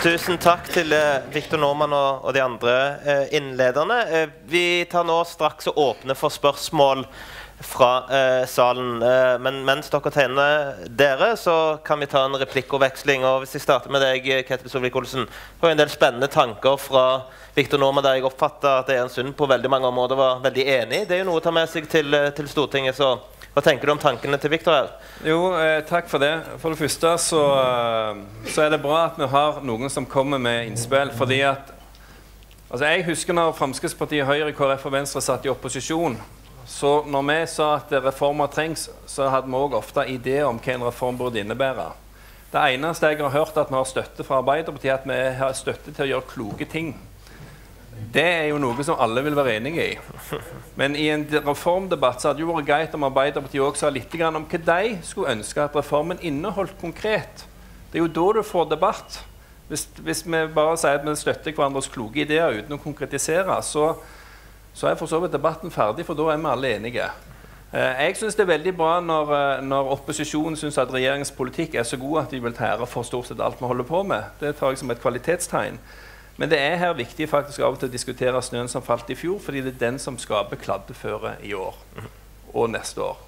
Tusen takk til Victor Norman og de andre innlederne. Vi tar nå straks og åpner for spørsmål fra salen. Men mens dere tegner dere, så kan vi ta en replikkordveksling. Og hvis vi starter med deg, Ketil Solvik-Olsen, har en del spennende tanker fra Victor Norman, der jeg oppfattet at Eirin Sund på veldig mange områder var veldig enig. Det er jo noe å ta med seg til Stortinget, så hva tenker du om tankene til Victor her? Jo, takk for det. For det første så er det bra at vi har noen som kommer med innspill, fordi at jeg husker når Fremskrittspartiet, Høyre, KrF og Venstre satt i opposisjon, så når vi sa at reformer trengs, så hadde vi også ofte ideer om hva en reform burde innebære. Det eneste jeg har hørt at vi har støtte fra Arbeiderpartiet, er at vi har støtte til å gjøre kloke ting. Det er jo noe som alle vil være enige i. Men i en reformdebatt så hadde det jo vært greit om Arbeiderpartiet også sa litt om hva de skulle ønske at reformen inneholdt konkret. Det er jo da du får debatt. Hvis vi bare sier at vi støtter hverandres kloke ideer uten å konkretisere, så er for så vidt debatten ferdig, for da er vi alle enige. Jeg synes det er veldig bra når opposisjonen synes at regjeringens politikk er så god at de vil ta ære for stort sett alt vi holder på med. Det tar jeg som et kvalitetstegn. Men det er her viktig faktisk av og til å diskutere snøen som falt i fjor, fordi det er den som skaper kladdeføre i år og neste år.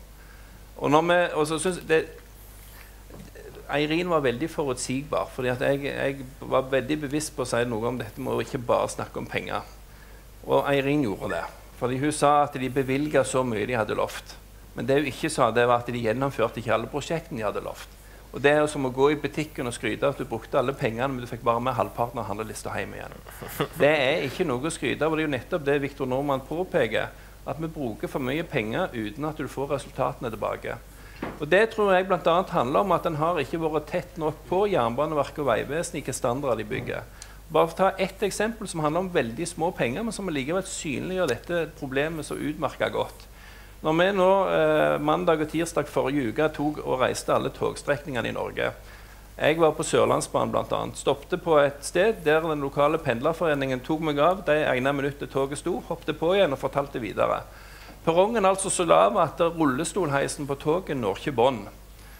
Og så synes det, Eirin var veldig forutsigbar, fordi at jeg var veldig bevisst på å si noe om dette med å ikke bare snakke om penger. Og Eirin gjorde det, fordi hun sa at de bevilget så mye de hadde lovt. Men det hun ikke sa, det var at de gjennomførte ikke alle prosjektene de hadde lovt. Og det er jo som å gå i butikken og skryte at du brukte alle pengene, men du fikk bare med halvparten av handlelista hjem igjen. Det er ikke noe å skryte av, og det er jo nettopp det Victor Norman påpeker, at vi bruker for mye penger uten at du får resultatene tilbake. Og det tror jeg blant annet handler om at den har ikke vært tett nok på Jernbaneverket og Vegvesenet i hvilke standarder de bygger. Bare for å ta et eksempel som handler om veldig små penger, men som likevel synliggjør dette problemet så utmerket godt. Når vi nå mandag og tirsdag forrige uke tok og reiste alle togstrekningene i Norge, jeg var på Sørlandsbanen blant annet, stoppte på et sted der den lokale pendlerforeningen tok meg av, de egnet minutter toget sto, hoppte på igjen og fortalte videre. Perrongen altså så lav at rullestolheisen på toget når ikke bånd.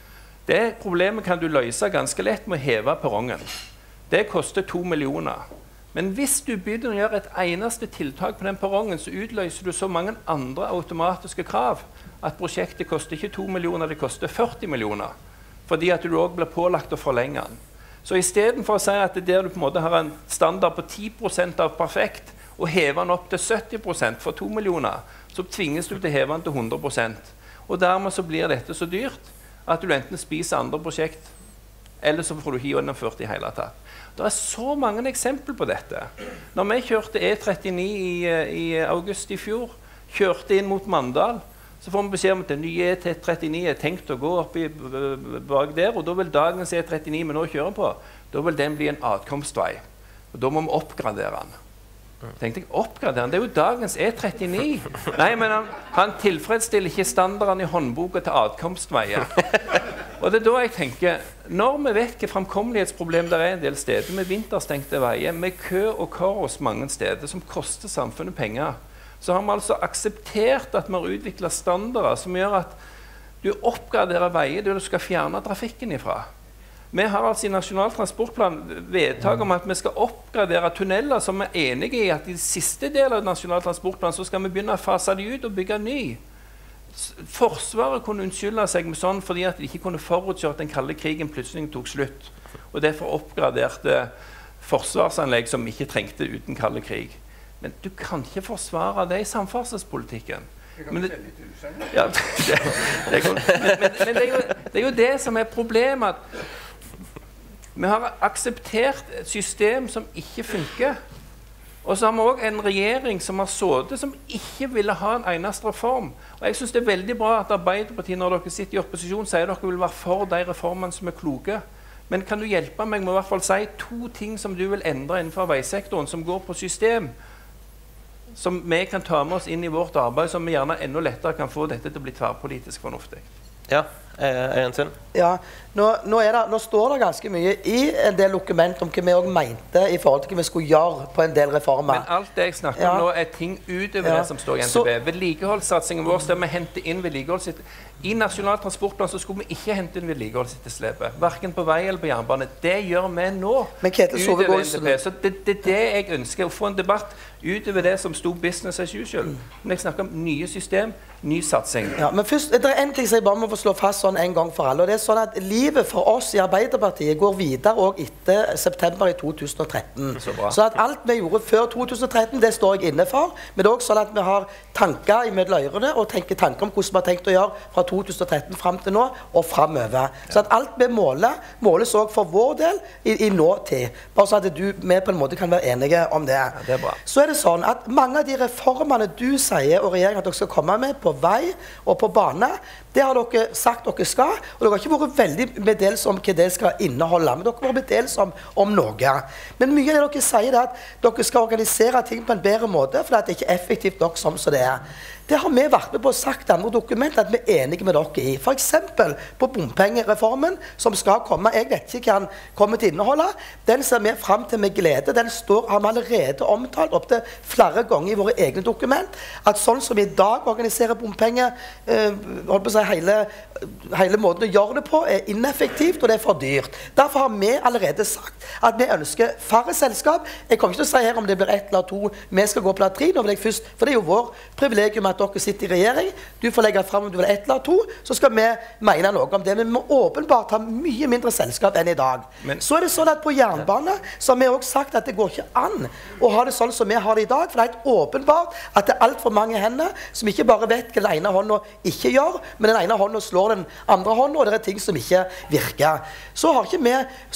Det problemet kan du løse ganske lett med å heve perrongen. Det koster 2 millioner. Men hvis du begynner å gjøre et eneste tiltak på den perrongen, så utløser du så mange andre automatiske krav at prosjektet koster ikke 2 millioner, det koster 40 millioner. Fordi at du også blir pålagt å forlenge den. Så i stedet for å si at det der du på en måte har en standard på 10% av perfekt, og heve den opp til 70% for 2 millioner, så tvinges du til å heve den til 100%. Og dermed så blir dette så dyrt at du enten spiser andre prosjekt, eller så får du ikke gjennomført i hele tatt. Det er så mange eksempler på dette. Når vi kjørte E39 i august i fjor, kjørte inn mot Mandal, så får vi beskjed om at den nye E39 er tenkt å gå opp bak der, og da vil dagens E39 vi nå kjører på, da vil den bli en adkomstvei. Og da må vi oppgradere den. Tenkte jeg, oppgradere den? Det er jo dagens E39. Nei, men han tilfredsstiller ikke standarden i håndboka til adkomstveier. Og det er da jeg tenker, når vi vet hva fremkommelighetsproblem det er en del steder, med vinterstengte veier, med kø og kaos mange steder, som koster samfunnet penger, så har vi altså akseptert at vi har utviklet standarder som gjør at du oppgraderer veier der du skal fjerne trafikken ifra. Vi har altså i Nasjonal transportplan vedtak om at vi skal oppgradere tunneler som vi er enige i at i siste del av Nasjonal transportplan så skal vi begynne å fase de ut og bygge ny. Forsvaret kunne unnskylde seg med sånn fordi at de ikke kunne forutse at den kalde krigen plutselig tok slutt. Og derfor oppgraderte forsvarsanlegg som ikke trengte uten kalde krig. Men du kan ikke forsvare det i samferdselspolitikken. Men det er jo det som er problemet. Vi har akseptert et system som ikke funker. Og så har vi også en regjering som har sittet, som ikke ville ha en eneste reform. Og jeg synes det er veldig bra at Arbeiderpartiet, når dere sitter i opposisjon, sier dere vil være for de reformene som er kloke. Men kan du hjelpe meg med å i hvert fall si 2 ting som du vil endre innenfor veisektoren, som går på system, som vi kan ta med oss inn i vårt arbeid, som vi gjerne enda lettere kan få dette til å bli tverrpolitisk fornuftig? Ja, Øyensund? Ja, nå står det ganske mye i en del dokument om hva vi også mente i forhold til hva vi skulle gjøre på en del reformer. Men alt det jeg snakker om nå ting utover det som står i NTB. Vedlikeholdssatsingen vår der vi henter inn vedlikeholdsetterslepet. I Nasjonal transportplan så skulle vi ikke hente inn vedlikeholdsetterslepet. Hverken på vei eller på jernbane. Det gjør vi nå. Men Ketil Solvik-Olsen... Så det det jeg ønsker, å få en debatt utover det som sto business as usual. Men jeg snakker om nye system, ny satsing. Ja, men først, det en ting som jeg bare må få slå fast sånn en gang for alle, og det sånn at livet for oss i Arbeiderpartiet går videre også etter september i 2013. Så at alt vi gjorde før 2013, det står jeg inne for, men det er også sånn at vi har tanker i mellom ørene og tenker tanker om hvordan vi har tenkt å gjøre fra 2013 frem til nå og fremover. Så at alt vi måles også for vår del i nåtid. Bare så at vi på en måte kan være enige om det. Ja, det er bra. Så er det sånn at mange av de reformene du sier og regjeringen at dere skal komme med på vei og på bane, det har dere sagt dere skal, og dere har ikke vært veldig meddelelse om hva det skal inneholde, men dere har vært meddelelse om noe. Men mye av det dere sier er at dere skal organisere ting på en bedre måte, for det er ikke effektivt nok som det er. Det har vi vært med på å sagt i andre dokumenter at vi er enige med dere i. For eksempel på bompengereformen som skal komme, jeg vet ikke hva den kommer til å inneholde, den ser vi frem til med glede. Den har vi allerede omtalt opp til flere ganger i våre egne dokument, at sånn som vi i dag organiserer bompenger, holdt på å si, hele måten å gjøre det på er ineffektivt, og det er for dyrt. Derfor har vi allerede sagt at vi ønsker færre selskap. Jeg kommer ikke til å si her om det blir 1 eller 2, vi skal gå på latrin, nå vil jeg først, for det er jo vår privilegium at dere sitter i regjering, du får legge frem om du vil 1 eller 2, så skal vi mene noe om det, men vi må åpenbart ha mye mindre selskap enn i dag. Men så er det sånn at på jernbane, så har vi også sagt at det går ikke an å ha det sånn som vi har det i dag, for det er helt åpenbart at det er alt for mange hender som ikke bare vet hva den ene hånden ikke gjør, men den ene hånden slår den andre hånden, og det er ting som ikke virker. Så har ikke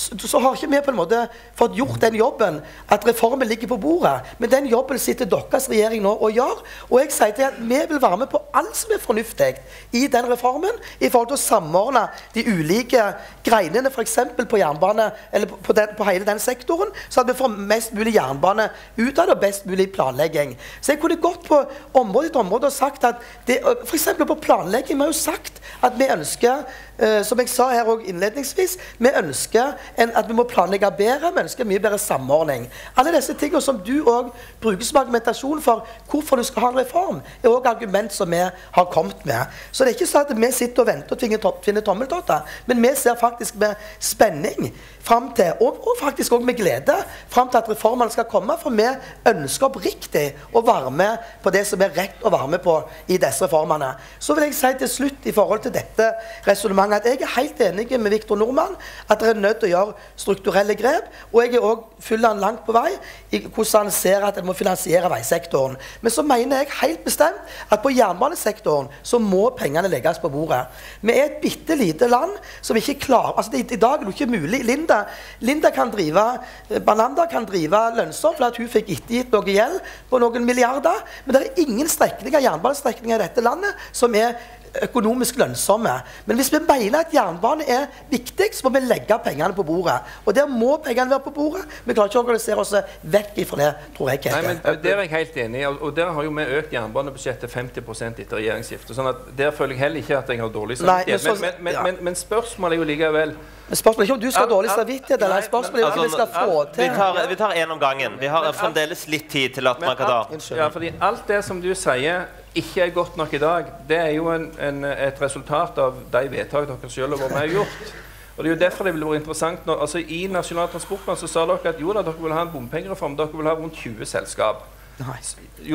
vi på en måte fått gjort den jobben at reformen ligger på bordet, men den jobben sitter deres regjering nå og gjør, og jeg sier til at vi vil være med på alt som er fornuftig i den reformen, i forhold til å samordne de ulike greinene, for eksempel på jernbane, eller på hele den sektoren, så at vi får mest mulig jernbane ut av det, og best mulig planlegging. Så jeg kunne gått på område etter område og sagt at, for eksempel på planlegging, vi har jo sagt at vi ønsker, som jeg sa her også innledningsvis, vi ønsker at vi må planlegge bedre, vi ønsker mye bedre samordning. Alle disse tingene som du også bruker som argumentasjon for hvorfor du skal ha en reform, er også argument som vi har kommet med. Så det er ikke sånn at vi sitter og venter og tvinner tommeltotter, men vi ser faktisk med spenning frem til, og faktisk også med glede, frem til at reformene skal komme, for vi ønsker oppriktig å være med på det som er rett å være med på i disse reformene. Så vil jeg si til slutt i forhold til dette resonemanget at jeg er helt enig med Victor Norman at det er nødt til å gjøre strukturelle grep, og jeg er også følger han langt på vei i hvordan han ser at en må finansiere veisektoren. Men så mener jeg helt bestemt at på jernbanesektoren så må pengene legges på bordet. Vi er et bitte lite land som ikke klarer, altså i dag er det ikke mulig. Linda kan drive, Bananda kan drive lønnsomt for at hun fikk ettergitt noe gjeld på noen milliarder, men det er ingen jernbanestrekninger i dette landet som er økonomisk lønnsomme. Men hvis vi mener at jernbane er viktig, så må vi legge pengene på bordet. Og der må pengene være på bordet. Vi klarer ikke å organisere oss vekk ifra det, tror jeg. Nei, men der er jeg helt enig, og der har jo vi økt jernbanebudsjettet 50% etter regjeringsskiftet. Sånn at der føler jeg heller ikke at jeg har dårlig samvittighet. Men spørsmålet er jo likevel... Spørsmålet er ikke om du skal ha dårlig samvittighet, eller spørsmålet er om vi skal få til... Vi tar en om gangen. Vi har fremdeles litt tid til at man kan ta... Ja, fordi alt det som du sier ikke er godt nok i dag, det er jo et resultat av de vedtak dere selv har vært med og gjort. Og det er jo derfor det ville vært interessant når, altså i Nasjonal transportplan så sa dere at jo da, dere vil ha en bompengereform, dere vil ha rundt 20 selskap. Nei. Jo,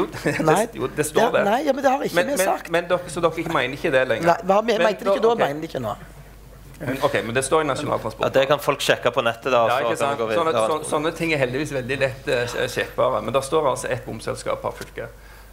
det står det. Nei, ja, men det har ikke vi sagt. Så dere ikke mener ikke det lenger? Nei, vi mente det ikke da, mener det ikke nå. Ok, men det står i Nasjonal transport. Ja, det kan folk sjekke på nettet da. Ja, ikke sant? Sånne ting er heldigvis veldig lett sjekkbare, men der står altså ett bomselskap per fylke.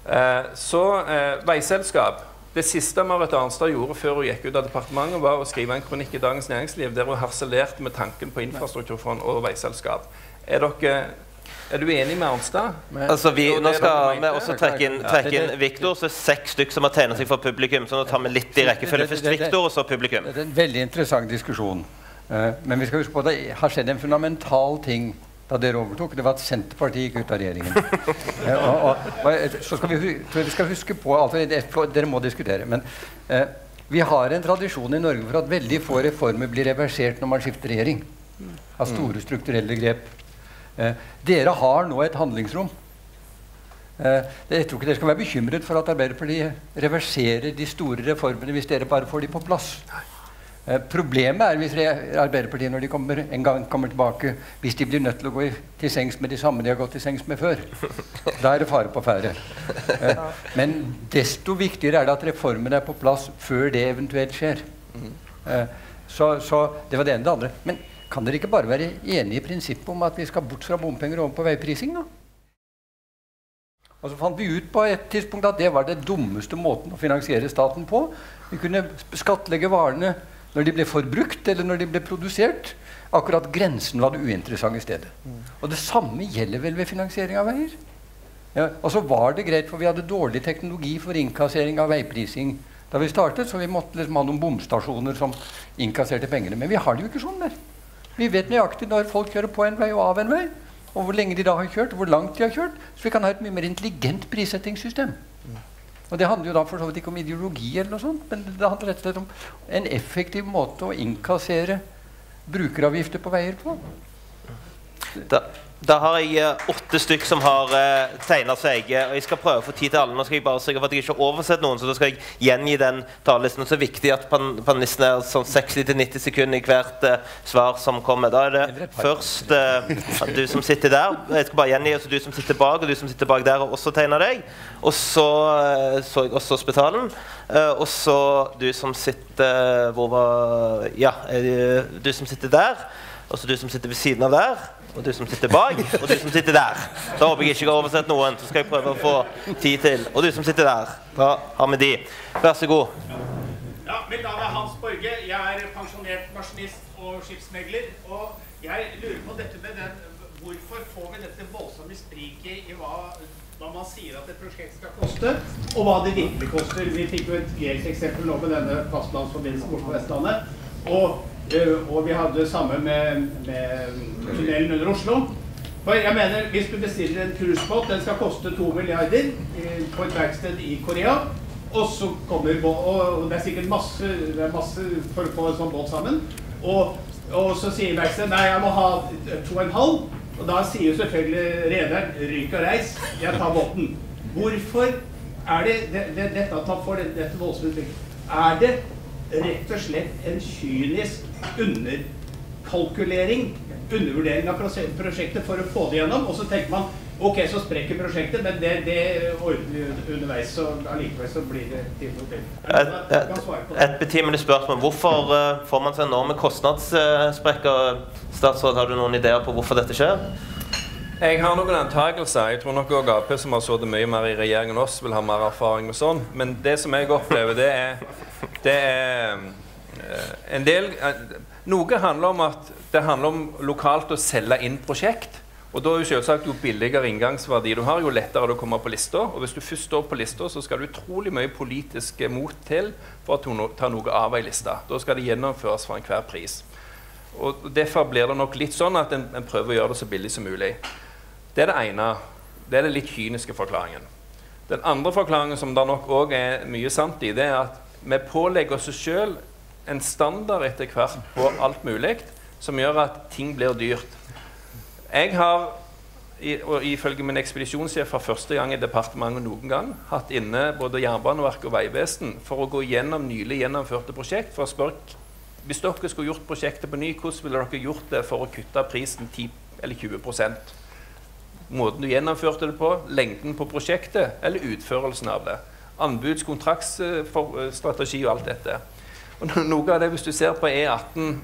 Veiselskap. Det siste Marit Arnstad gjorde før hun gikk ut av departementet var å skrive en kronikk i Dagens Næringsliv der hun harselerte med tanken på infrastrukturfond og veiselskap. Er du enig med Arnstad? Altså nå skal vi også trekke inn Victor, så 6 stykker som har tegnet seg for publikum, så nå tar vi litt i rekkefølge. Først Victor, og så publikum. Det er en veldig interessant diskusjon, men vi skal huske på at det har skjedd en fundamental ting da dere overtok. Det var at Senterpartiet gikk ut av regjeringen. Så skal vi skal huske på, altså, dere må diskutere, men Vi har en tradisjon i Norge for at veldig få reformer blir reversert når man skifter regjering. Av store strukturelle grep. Dere har nå et handlingsrom. Jeg tror ikke dere skal være bekymret for at Arbeiderpartiet reverserer de store reformene hvis dere bare får de på plass. Problemet er hvis Arbeiderpartiet når de en gang kommer tilbake, hvis de blir nødt til å gå til sengs med de samme de har gått til sengs med før. Da er det fare på ferde. Men desto viktigere er det at reformene er på plass før det eventuelt skjer. Så det var det ene det andre. Men kan dere ikke bare være enige i prinsippet om at vi skal bort fra bompenger over på veiprising da? Og så fant vi ut på et tidspunkt at det var det dummeste måten å finansiere staten på. Vi kunne skattlegge varene når de ble forbrukt eller når de ble produsert. Akkurat grensen var det uinteressante stedet. Og det samme gjelder vel ved finansiering av veier. Ja, og så var det greit, for vi hadde dårlig teknologi for innkassering av veiprising da vi startet, så vi måtte liksom ha noen bomstasjoner som innkasserte pengene. Men vi har det jo ikke sånn der. Vi vet nøyaktig når folk kjører på en vei og av en vei, og hvor lenge de da har kjørt, og hvor langt de har kjørt, så vi kan ha et mye mer intelligent prissettingssystem. Og det handler jo da for så vidt ikke om ideologi eller noe sånt, men det handler rett og slett om en effektiv måte å innkassere brukeravgifter på veier på. Da har jeg 8 stykker som har tegnet seg, og jeg skal prøve å få tid til alle. Nå skal jeg bare sørge for at jeg ikke har oversett noen, så da skal jeg gjengi den talelisten. Så er det viktig at panelistene er sånn 60-90 sekunder i hvert svar som kommer. Da er det først du som sitter der. Jeg skal bare gjengi, altså du som sitter bak, og du som sitter bak der og også tegner deg. Og så jeg også hospitalen. Og så du som sitter, du som sitter der. Og så du som sitter ved siden av der, og du som sitter bak, og du som sitter der. Da håper jeg ikke har oversett noen, så skal jeg prøve å få tid til. Og du som sitter der, da har vi de. Vær så god. Ja, mitt navn er Hans Borge. Jeg er pensjonert maskinist og skipsmegler. Og jeg lurer på dette med hvorfor får vi dette voldsomme spriket i hva man sier at et prosjekt skal koste, og hva det virkelig koster. Vi fikk jo et grelt eksempel nå med denne fastlandsforbindelsen bort på Vestlandet. Og vi hadde det samme med tunnelen under Oslo. For jeg mener, hvis du bestiller en cruisebåt, den skal koste 2 milliarder på et verksted i Korea, og så kommer og det er sikkert masse for å få en sånn båt sammen, og så sier verkstedet, nei, jeg må ha 2,5, og da sier jo selvfølgelig rederen, ryk og reis, jeg tar båten. Hvorfor er dette at man får dette voldsomme trykk? Er det rett og slett en kynisk underkalkulering, undervurdering av prosjektet for å få det gjennom, og så tenker man, ok, så sprekker prosjektet, men det ordner underveis, så allikevel så blir det til og til. Et betimelig spørsmål. Hvorfor får man så enorme kostnadssprekker? Statsråd, har du noen ideer på hvorfor dette skjer? Jeg har noen antakelser. Jeg tror nok også AP, som har sittet mye mer i regjeringen enn oss, vil ha mer erfaring med sånn. Men det som jeg opplever, det er en del. Noe handler om at det handler om lokalt å selge inn prosjekt. Og da er jo selvsagt jo billigere inngangsverdi du har, jo lettere det å komme på lista. Og hvis du først står på lista, så skal du utrolig mye politisk mot til for å ta noe av en lista. Da skal det gjennomføres for enhver pris. Og derfor blir det nok litt sånn at en prøver å gjøre det så billig som mulig. Det er det ene. Det er den litt kyniske forklaringen. Den andre forklaringen som det nok også er mye sant i, det er at vi pålegger oss selv en standard etter hvert på alt mulig, som gjør at ting blir dyrt. Jeg har, og ifølge min ekspedisjonssjef for første gang i departementet noen gang, hatt inne både Jernbaneverket og Veivesen for å gå gjennom nylig gjennomførte prosjekt, for å spørre, hvis dere skulle gjort prosjektet på ny, hvordan ville dere gjort det for å kutte prisen 10 eller 20%? Måten du gjennomførte det på, lengden på prosjektet, eller utførelsen av det. Anbuds-, kontraktsstrategi og alt dette. Og noe av det, hvis du ser på E18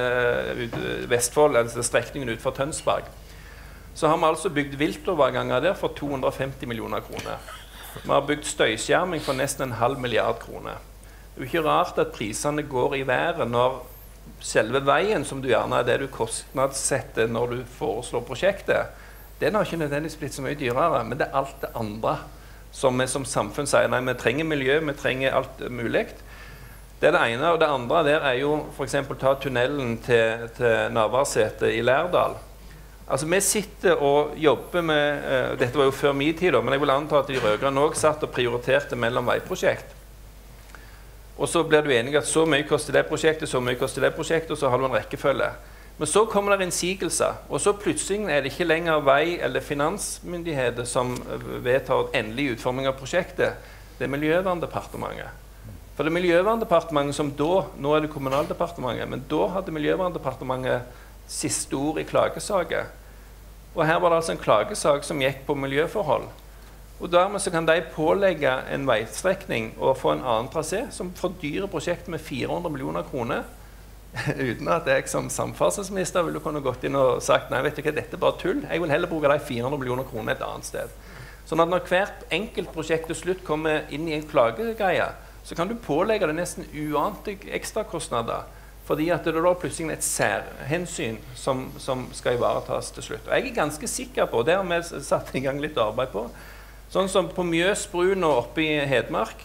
Vestfold, altså strekningen ut for Tønsberg, så har vi altså bygd viltoverganger der for 250 millioner kroner. Vi har bygd støyskjerming for nesten 0,5 milliard kroner. Det er jo ikke rart at prisene går i været når selve veien, som du gjerne er det du kostnadssetter når du foreslår prosjektet, den har ikke nødvendigvis blitt så mye dyrere, men det er alt det andre som vi som samfunn sier, nei, vi trenger miljø, vi trenger alt mulig. Det er det ene, og det andre der er jo for eksempel ta tunnelen til Navarsetet i Lærdal. Altså vi sitter og jobber med, dette var jo før min tid da, men jeg vil anta at de rødgrønne også satt og prioriterte mellom veiprosjekt. Og så blir du enig at så mye koster det prosjektet, så mye koster det prosjektet, og så har du en rekkefølge. Men så kommer det innsigelser, og så plutselig er det ikke lenger vei- eller finansmyndigheter som vedtar endelig utforming av prosjektet. Det er Miljøverndepartementet. For det er Miljøverndepartementet som da, nå er det Kommunaldepartementet, men da hadde Miljøverndepartementet siste ord i klagesaker. Og her var det altså en klagesak som gikk på miljøforhold. Og dermed så kan de pålegge en veistrekning og få en annen trasé som fordyrer prosjektet med 400 millioner kroner, uten at jeg som samferdselsminister ville kunne gått inn og sagt nei, vet du hva, dette er bare tull. Jeg vil heller bruke de 400 millioner kroner et annet sted. Sånn at når hvert enkelt prosjekt til slutt kommer inn i en klagegreie, så kan du pålegge det nesten uante ekstrakostnader, fordi at det da plutselig er et særhensyn som skal ivaretas til slutt. Og jeg er ganske sikker på, det har vi satt i gang litt arbeid på, sånn som på Mjøsbrun og oppe i Hedmark,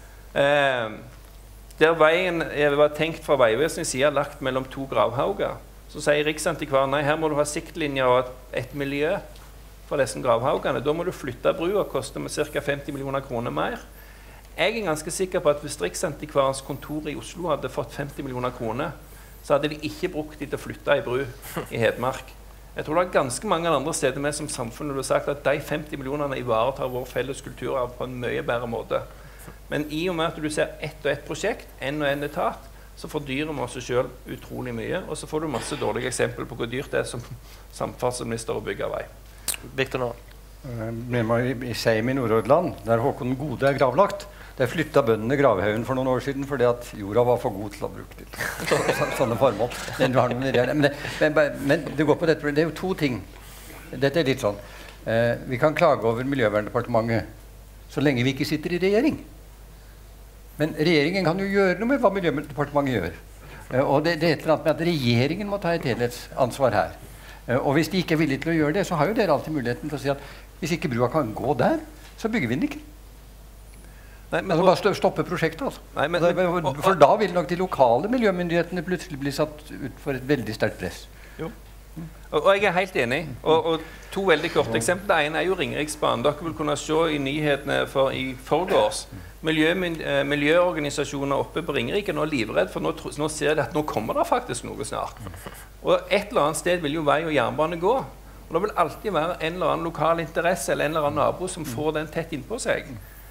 der veien var tenkt fra Veivesenets side lagt mellom 2 gravhauger, så sier Riksantikvaren, nei, her må du ha siktlinjer og et miljø for disse gravhaugene. Da må du flytte brua, koster med ca. 50 millioner kroner mer. Jeg er ganske sikker på at hvis Riksantikvarens kontor i Oslo hadde fått 50 millioner kroner, så hadde de ikke brukt de til å flytte i bru i Hedmark. Jeg tror det er ganske mange andre steder med som samfunnet har sagt at de 50 millionerne ivaretar vår felles kulturarv på en mye bedre måte. Men i og med at du ser ett og ett prosjekt, en og en etat, så fordyrer vi oss selv utrolig mye, og så får du masse dårlige eksempler på hvor dyrt det er som samferdselsminister å bygge vei. Victor nå. Med meg i Seim i Nordhordland, der Håkon Gode er gravlagt. Der flytta bøndene gravhaugen for noen år siden fordi at jorda var for god til å bruke til sånne formål. Men det går på dette, det er jo 2 ting. Dette er litt sånn. Vi kan klage over Miljøverndepartementet så lenge vi ikke sitter i regjering. Men regjeringen kan jo gjøre noe med hva Miljødepartementet gjør. Og det er et eller annet med at regjeringen må ta et helhetsansvar her. Og hvis de ikke er villige til å gjøre det, så har jo dere alltid muligheten til å si at hvis ikke brua kan gå der, så bygger vi den ikke. Nei, men altså bare stoppe prosjektet, altså. Nei, for da vil nok de lokale miljømyndighetene plutselig bli satt ut for et veldig sterkt press. Jo. Og jeg er helt enig. Og 2 veldig korte eksempler. Det ene er jo Ringeriksbanen. Dere vil kunne se i nyhetene i forgårs. Miljøorganisasjoner oppe på Ringerike nå er livredd, for nå ser de at nå kommer det faktisk noe snart. Og et eller annet sted vil jo vei og jernbane gå. Og det vil alltid være en eller annen lokal interesse eller en eller annen nabo som får den tett innpå seg.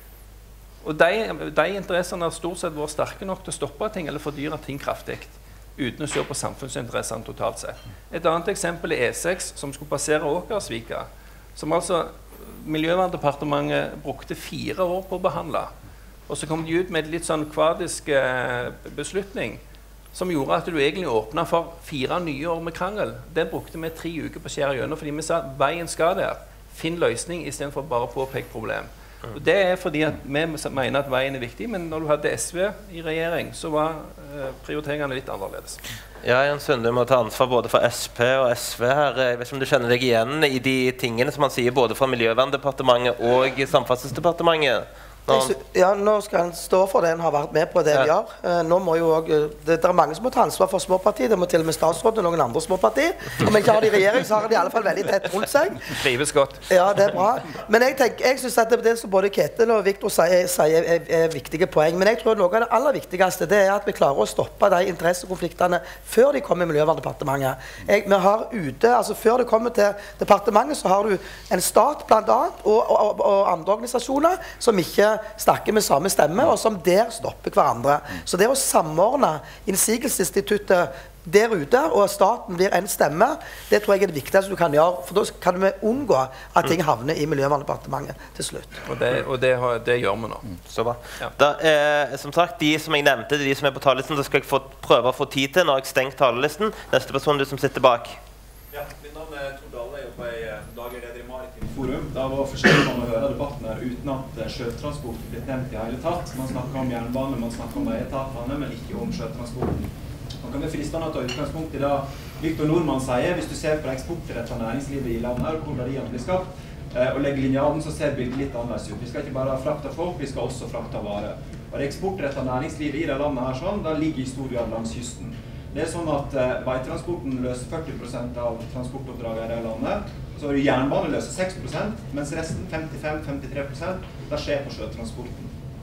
Og de interessene har stort sett vært sterke nok til å stoppe ting eller fordyre ting kraftig, uten å se på samfunnsinteressene totalt sett. Et annet eksempel er E6, som skulle passere Åkersvika, som altså Miljøverndepartementet brukte 4 år på å behandle. Og så kom de ut med et litt sånn kvadisk beslutning, som gjorde at du egentlig åpnet for 4 nye år med krangel. Den brukte vi 3 uker på å skjære gjennom, fordi vi sa veien skal der. Finn løsning i stedet for bare å påpeke problem. Og det er fordi at vi mener at veien er viktig, men når du hadde SV i regjering, så var prioriteringene litt annerledes. Ja, Jens Sunde må ta ansvar både for SP og SV her. Jeg vet ikke om du kjenner deg igjen i de tingene som han sier både fra Miljøverndepartementet og Samferdselsdepartementet. Ja, nå skal han stå for det han har vært med på det vi gjør. Nå må jo også, det er mange som må ta ansvar for små partier. Det må til og med statsråden og noen andre små partier. Om jeg ikke har det i regjering, så har de i alle fall veldig tett rundt seg. Trives godt. Ja, det er bra. Men jeg synes at det som både Ketil og Victor sier er viktige poeng. Men jeg tror noe av det aller viktigste det er at vi klarer å stoppe de interessekonfliktene før de kommer i Miljøverndepartementet. Vi har ute, altså før det kommer til departementet, så har du en stat blant annet, og andre organisasjoner som ikke snakker med samme stemme, og som der stopper hverandre. Så det å samordne innsigelsesinstituttet der ute, og staten blir en stemme, det tror jeg er det viktigste du kan gjøre, for da kan vi unngå at ting havner i Miljøverndepartementet til slutt. Og det gjør vi nå. Så bra. Ja. Da, som sagt, de som jeg nevnte, de som er på talerlisten, da skal jeg prøve å få tid til når jeg stengt talerlisten. Neste person, du som sitter bak. Ja, mitt navn er Tor Dahle, jeg jobber i daglig leder i Maritim Forum. Det var forskjellig om å høre debatten her uten at sjøtransport blir nevnt i hele tatt. Man snakker om jernbane, man snakker om veietatene, men ikke om sjøtransporten. Man kan være fristende å ta utgangspunkt i det Victor Nordmann sier. Hvis du ser på eksportrettet næringslivet i landet her, hvor verdiene blir skapt, og legger linjaden, så ser bildet litt annerledes ut. Vi skal ikke bare frakte folk, vi skal også frakte varer. Og det eksportrettet næringslivet i det landet her sånn, det ligger i stor grad langs kysten. Det er sånn at veitransporten løser 40% av transportoppdraget i det landet. Så er det jernbane løser 6%, mens resten, 55-53%, det skjer på sjøtransporten.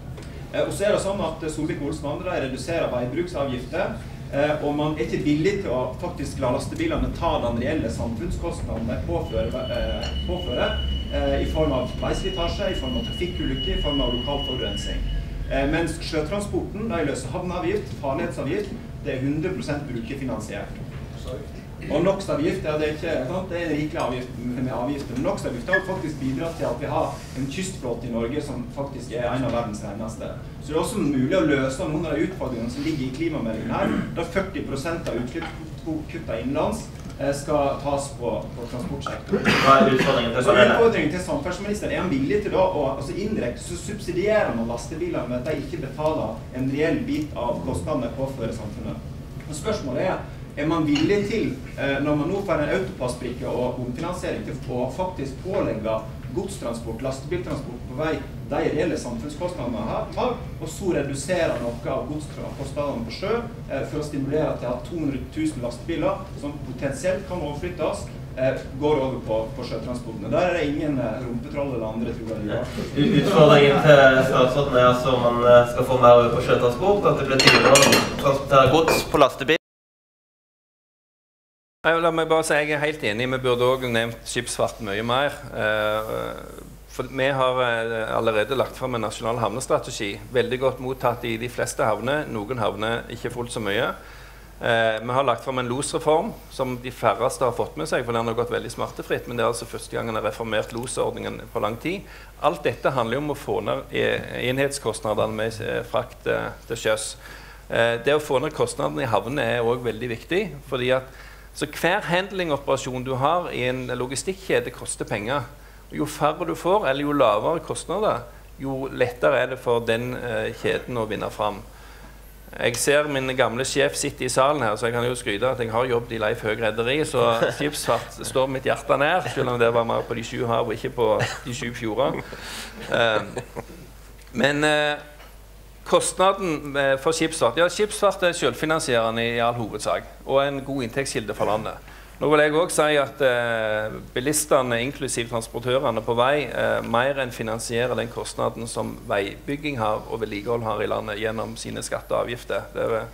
Og så det sånn at Solvik-Olsen og andre reduserer veibruksavgifter, og man ikke villig til å faktisk la lastebilene ta den reelle samfunnskostnaden de påfører i form av veislitasje, i form av trafikkulykker, i form av lokal forurensning. Mens sjøtransporten, de løser havneavgift, farlighetsavgift, det 100% brukerfinansiert. Og NOx-avgift, det en rikelig avgift med avgifter. Men NOx-avgift har faktisk bidratt til at vi har en kystflåte i Norge som faktisk en av verdens reneste. Så det også mulig å løse noen av de utfordringene som ligger i klimameldingen her, der 40% av utslippskuttet innenlands skal tas på transportsektoren. Hva utfordringen til panelet? Utfordringen til samferdselsministeren han villig til å indirekte så subsidierer man lastebiler med at de ikke betaler en reell bit av kostnadene påfører samfunnet. Og spørsmålet man villig til, når man nå får en autopassbrikke og bomfinansiering, til å faktisk pålegge godstransport, lastebiltransport på vei, de reelle samfunnskostnadene har, og så redusere noe av godskostnadene på sjø, for å stimulere til at 200 000 lastebiler, som potensielt kan overflyttes, går over på sjøtransportene. Der det ingen rumpetroll eller andre, tror jeg. Utfordringen til statsråden altså om man skal få mer over på sjøtransport, at det blir tidligere å transportere gods på lastebil. La meg bare si at jeg helt enig. Vi burde også nevnt skipsfart mye mer. For vi har allerede lagt frem en nasjonal havnestrategi. Veldig godt mottatt i de fleste havner. Noen havner ikke fullt så mye. Vi har lagt frem en losreform som de færreste har fått med seg, for den har gått veldig smertefritt, men det altså første gangen har reformert losordningen på lang tid. Alt dette handler om å få ned enhetskostnadene med frakt til sjøs. Det å få ned kostnadene i havnene også veldig viktig, fordi at så hver handlingoperasjon du har i en logistikkjede koster penger. Jo færre du får, eller jo lavere kostnader, jo lettere det for den kjeden å vinne fram. Jeg ser min gamle sjef sitte i salen her, så jeg kan jo skryte at jeg har jobbet i Leif Høeg Rederi, så skipsfart står mitt hjerte nær, selv om det var mer på de 7 hav og ikke på de 7 fjorder. Men kostnaden for skipsfart, skipsfart selvfinansierende i all hovedsak, og en god inntektskilde for landet. Nå vil jeg også si at bilistene, inklusiv transportørene på vei, mer enn finansierer den kostnaden som veibygging har og vedlikehold har i landet gjennom sine skatte- og avgifter.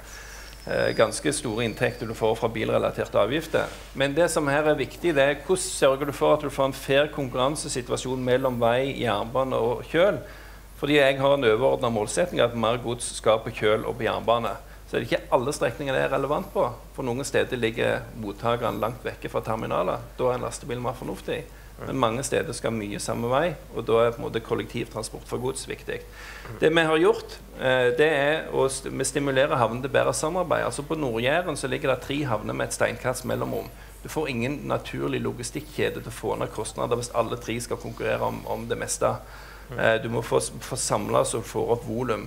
Det ganske store inntekter du får fra bilrelaterte avgifter. Men det som her viktig, det hvordan sørger du for at du får en fair konkurransesituasjon mellom vei, jernbane og kjøl. Fordi jeg har en overordnet målsetning at mer gods skal på kjøl og på jernbane. Så det ikke alle strekninger det relevant på. For noen steder ligger mottakeren langt vekke fra terminaler. Da en lastebil mer fornuftig. Men mange steder skal mye samme vei, og da på en måte kollektivtransport for gods viktig. Det vi har gjort, det å stimulere havnene til bedre samarbeid. Altså på Nord-Jæren så ligger det 3 havner med et steinkast mellomrom. Du får ingen naturlig logistikkjede til å få ned kostnader hvis alle 3 skal konkurrere om det meste. Du må få samlet og få opp volum.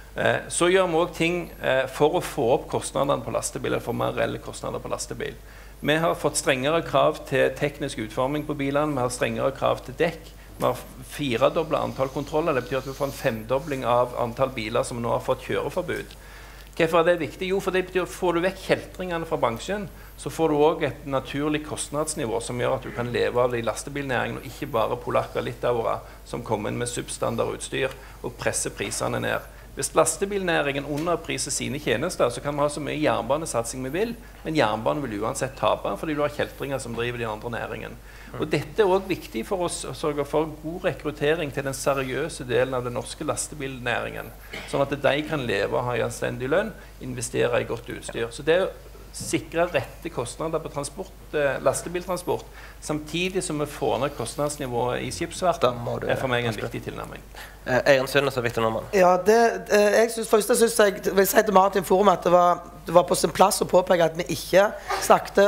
Så gjør vi også ting for å få opp kostnadene på lastebil, eller for mer reelle kostnader på lastebil. Vi har fått strengere krav til teknisk utforming på bilene, vi har strengere krav til dekk, vi har 4-doblet antall kontroller, det betyr at vi får en 5-dobling av antall biler som nå har fått kjøreforbud. Hvorfor det viktig? Jo, for det betyr at får du vekk kjeltringene fra bransjen, så får du også et naturlig kostnadsnivå som gjør at du kan leve av det i lastebilnæringen, og ikke bare polakker litt av som kommer inn med substandard utstyr og presser prisene ned. Hvis lastebilnæringen underpriser sine tjenester, så kan vi ha så mye jernbanesatsing vi vil, men jernbanen vil uansett tape, fordi du har kjeltringer som driver den andre næringen. Og dette også viktig for oss å sørge for god rekruttering til den seriøse delen av den norske lastebilnæringen, sånn at de kan leve og ha anstendig lønn, investere i godt utstyr. Så det å sikre rette kostnader på lastebiltransport, samtidig som vi får ned kostnadsnivået i skipsfarten, for meg en viktig tilnærming. Eirin Sund og Victor Normann. Ja, jeg vil si til Maritim Forum at det var på sin plass å påpeke at vi ikke snakket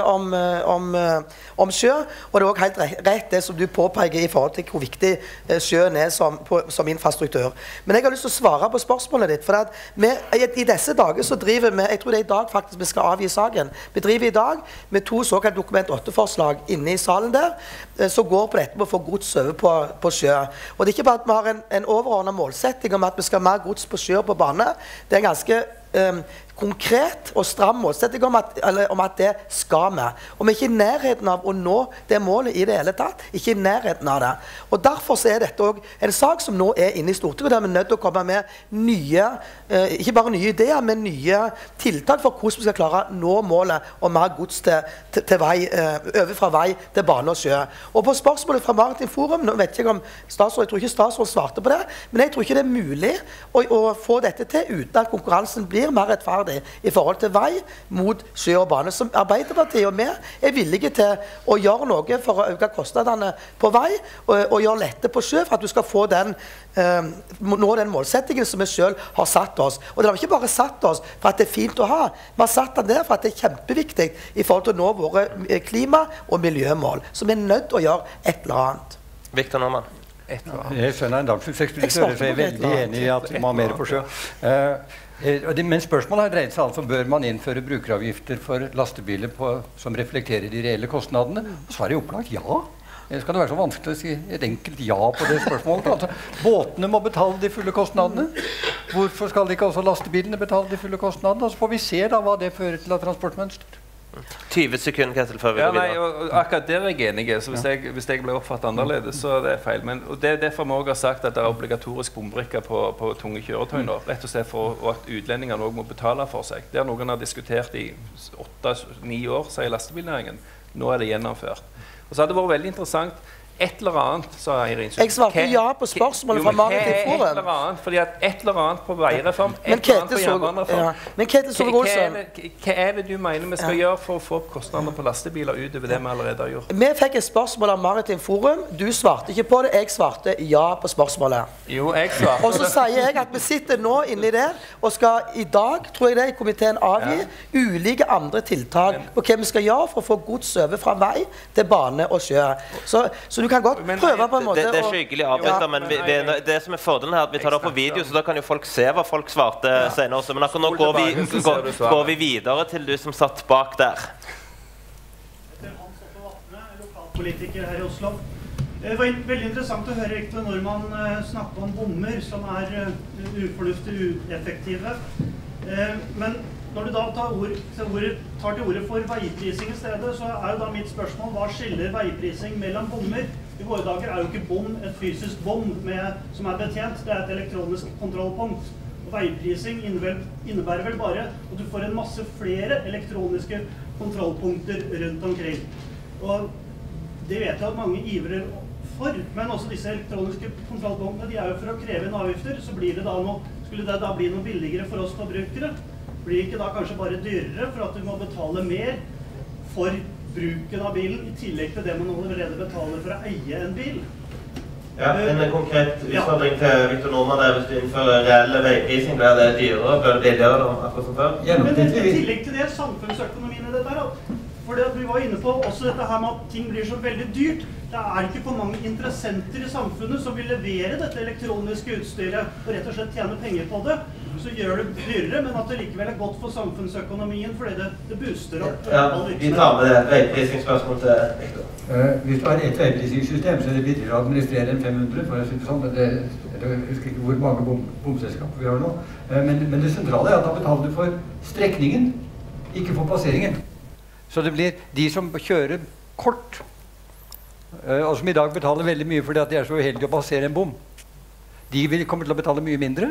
om sjø, og det er også helt rett det som du påpeker i forhold til hvor viktig sjøen er som infrastruktur. Men jeg har lyst til å svare på spørsmålet ditt, for at i disse dager så driver vi, jeg tror det er i dag faktisk vi skal avgi saken, vi driver i dag med 2 såkalt Dokument 8-forslag inne i salen der, som går på dette med å få gods over på sjø. Og det er ikke bare at vi har en overordnet målsetting om at vi skal ha mer gods på sjø og på bane, det er en ganske konkret og stram målsetting om at det skal vi. Og vi er ikke i nærheten av å nå det målet i det hele tatt. Ikke i nærheten av det. Og derfor så dette også en sak som nå inne i Stortinget, der vi er nødt til å komme med nye, ikke bare nye ideer, men nye tiltak for hvordan vi skal klare å nå målet om mer gods til vei, over fra vei til bane og sjø. Og på spørsmålet fra Maritim Forum, nå vet jeg om jeg tror ikke statsråden svarte på det, men jeg tror ikke det er mulig å få dette til uten at konkurransen blir mer rettferdig i forhold til vei mot sjø og bane. Som Arbeiderpartiet og vi er villige til å gjøre noe for å øke kostnadene på vei og gjøre lette på sjø for at du skal få nå den målsettingen som vi selv har satt oss. Og det har vi ikke bare satt oss for at det er fint å ha, vi har satt den der for at det er kjempeviktig i forhold til å nå våre klima- og miljømål, som er nødt til å gjøre et eller annet. Victor Norman. Jeg skjønner en dagsutsekspeditør, så jeg er veldig enig i at vi må ha mer på sjø. Men spørsmålet har dreid seg altså, bør man innføre brukeravgifter for lastebiler som reflekterer de reelle kostnadene? Svaret er opplagt ja. Skal det være så vanskelig å si et enkelt ja på det spørsmålet? Altså, båtene må betale de fulle kostnadene. Hvorfor skal ikke også lastebilene betale de fulle kostnadene? Og så får vi se da hva det fører til av transportmønster. 20 sekunder, Ketil, før vi går videre. Akkurat der er jeg enig. Så hvis jeg ble oppfattet annerledes, så er det feil. Men det er derfor vi også har sagt at det er obligatorisk bombrikke på tunge kjøretøy nå. Rett og slett for at utlendingene også må betale for seg. Det har noen har diskutert i 8-9 år, sier lastebilnæringen. Nå er det gjennomført. Og så hadde det vært veldig interessant et eller annet, sa Eirin. Jeg svarte ja på spørsmålet fra Maritim Forum. Et eller annet, fordi at et eller annet på veireform, et eller annet på jernbanereform. Men Ketil Solvik-Olsen, hva er det du mener vi skal gjøre for å få kostnader på lastebiler utover det vi allerede har gjort? Vi fikk et spørsmål av Maritim Forum. Du svarte ikke på det. Jeg svarte ja på spørsmålet. Jo, jeg svarte. Og så sier jeg at vi sitter nå inni der og skal i dag, tror jeg det, i komiteen avgi ulike andre tiltak på hva vi skal gjøre for å få gods over fra vei til bane og sjø. Så du kan godt prøve på en måte. Det er ikke hyggelig å avbryte, men det som er fordelen her, at vi tar det opp på video, så da kan jo folk se hva folk svarte senere også. Men akkurat nå går vi videre til du som satt bak der. Hans Otto Vatne, lokalpolitiker her i Oslo. Det var veldig interessant å høre Victor Norman snakke om bommer som er ufornuftig, ueffektive. Men når du da tar til ordet for veiprising i stedet, så er jo da mitt spørsmål, hva skiller veiprising mellom bommer? I våre dager er jo ikke bom et fysisk bom som er betjent, det er et elektronisk kontrollpunkt. Og veiprising innebærer vel bare at du får en masse flere elektroniske kontrollpunkter rundt omkring. Og det vet jeg at mange ivrer for, men også disse elektroniske kontrollpunktene, de er jo for å kreve inn avgifter, så skulle det da bli noe billigere for oss forbrukere? Blir ikke da kanskje bare dyrere for at du må betale mer for bruken av bilen, i tillegg til det man allerede betaler for å eie en bil? Ja, en konkret utfordring til Victor Norman er hvis du innfører reelle veiprising, blir det dyrere, blir det billigere akkurat som før? Men i tillegg til det, samfunnsøkonomien i dette her, for det vi var inne på også dette her med at ting blir så veldig dyrt. Det er ikke for mange interessenter i samfunnet som vil levere dette elektroniske utstyret og rett og slett tjene penger på det. Så gjør det dyrere, men at det likevel er godt for samfunnsøkonomien fordi det booster opp. Ja, vi tar med det veiprisingsspørsmål til Victor. Hvis du har et veiprisingssystem, så er det billigere å administrere enn 500, for å si det sånn. Jeg husker ikke hvor mange bomselskaper vi har nå. Men det sentrale er at da betaler du for strekningen, ikke for passeringen. Så det blir de som kjører kort, og som i dag betaler veldig mye fordi at de er så uheldige å passere en bom. De kommer til å betale mye mindre.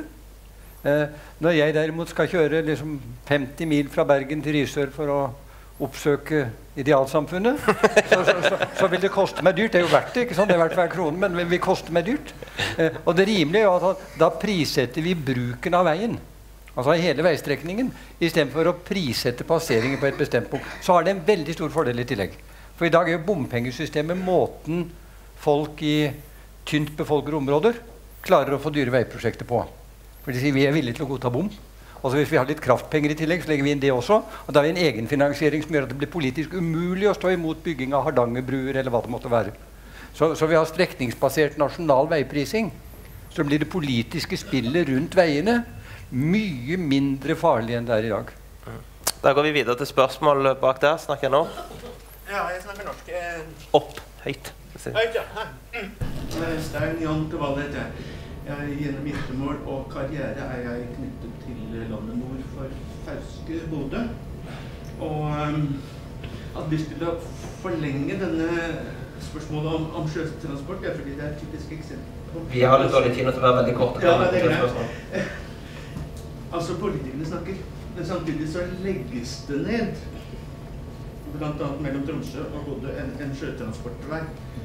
Når jeg derimot skal kjøre liksom 50 mil fra Bergen til Risør for å oppsøke idealsamfunnet, så vil det koste meg dyrt. Det er jo verdt det, ikke sant? Det er verdt hver krone, men det vil koste meg dyrt. Og det rimelige er jo at da prissetter vi bruken av veien. Altså hele veistrekningen, i stedet for å prissette passeringer på et bestemt punkt. Så har det en veldig stor fordel i tillegg. For i dag er jo bompengesystemet måten folk i tynt befolkede områder klarer å få dyre veiprosjekter på. For de sier vi er villige til å godta bom. Og så hvis vi har litt kraftpenger i tillegg, så legger vi inn det også. Og da har vi en egenfinansiering som gjør at det blir politisk umulig å stå imot bygging av Hardangerbruer eller hva det måtte være. Så vi har strekningsbasert nasjonal veiprising. Så blir det politiske spillet rundt veiene mye mindre farlig enn det er i dag. Da går vi videre til spørsmål bak der. Snakker jeg nå? Ja, jeg snakker norsk. Opp, høyt. Høyt, ja. Stein Jan til Vallet her. Gjennom giftermål og karriere er jeg knyttet til landet nord for Fauske-Bodø. Og at vi skulle forlenge denne spørsmålet om sjøtransport, fordi det et typisk eksempel på... Vi har litt dårlig tid til å være veldig korte. Ja, det greit. Altså, politikerne snakker, men samtidig så legges det ned, blant annet mellom Tromsø og Bodø, en sjøtransportvei.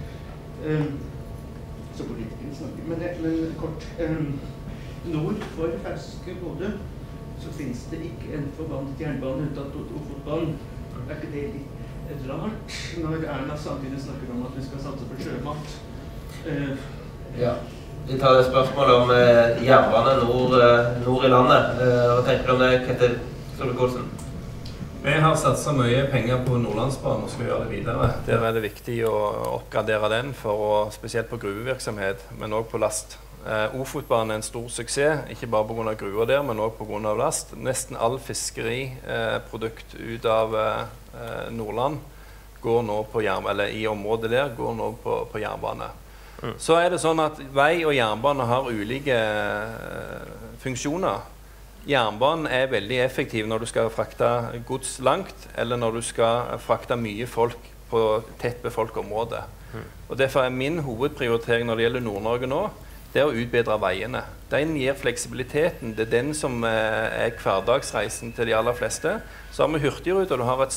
Så politikerne snakker, men kort. Nord for Fauske-Bodø så finnes det ikke en forbannet jernbane unntatt Ofotbanen. Ikke det litt rart når Erna samtidig snakker om at vi skal satse på sjømat? Ja, vi tar et spørsmål om jernbane nord i landet. Hva tenker du om det, Ketil Solvik-Olsen? Vi har satset mye penger på Nordlandsbanen og skal gjøre det videre. Der er det viktig å oppgradere den, spesielt på gruvevirksomhet, men også på last. Ofotbanen er en stor suksess, ikke bare på grunn av gruver der, men også på grunn av last. Nesten all fiskeriprodukt ut av Nordland går nå på jernbane, eller i området der går nå på jernbane. Så er det sånn at vei og jernbane har ulike funksjoner. Jernbanen er veldig effektiv når du skal frakte gods langt, eller når du skal frakte mye folk på tett befolket område. Og derfor er min hovedprioritering når det gjelder Nord-Norge nå, det er å utbedre veiene. Den gir fleksibiliteten. Det er den som er hverdagsreisen til de aller fleste. Så har vi Hurtigrute, og du har et